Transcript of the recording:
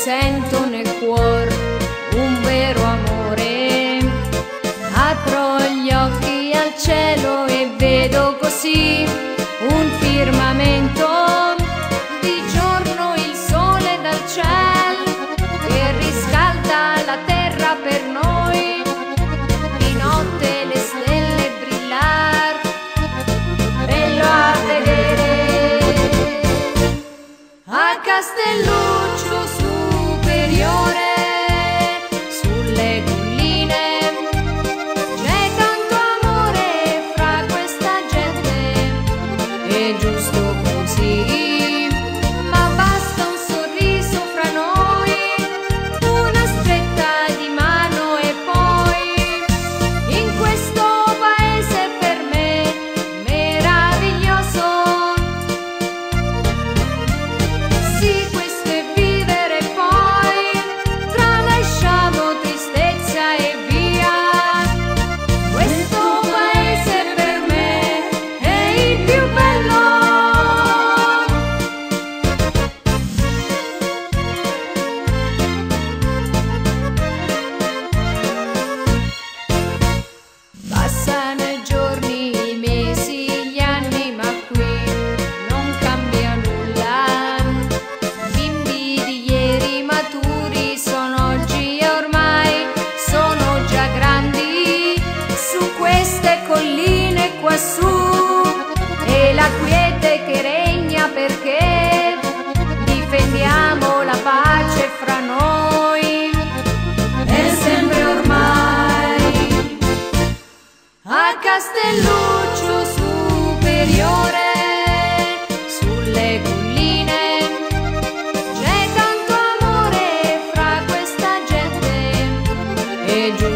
sento nel cuor un vero amore. Apro gli occhi al cielo e vedo così un firmamento. Di giorno il sole dal cielo che riscalda la terra per noi, di notte le stelle brillar, bello a vedere. A Castelluccio superiore, sulle colline, c'è tanto amore fra questa gente, è giusto così, ma basta un sorriso fra noi, una stretta di mano e poi, in questo paese per me meraviglioso. Sì, questo è vivere, poi tralasciamo tristezza e via. Questo paese per me è il più bello. Passano i giorni, i mesi, gli anni, ma qui non cambia nulla. Bimbi di ieri maturi sono oggi e ormai sono già grandi su queste colline quassù, e la quiete che regna perché difendiamo la pace fra noi, è sempre ormai. A Castelluccio superiore, sulle colline, c'è tanto amore fra questa gente, è giusto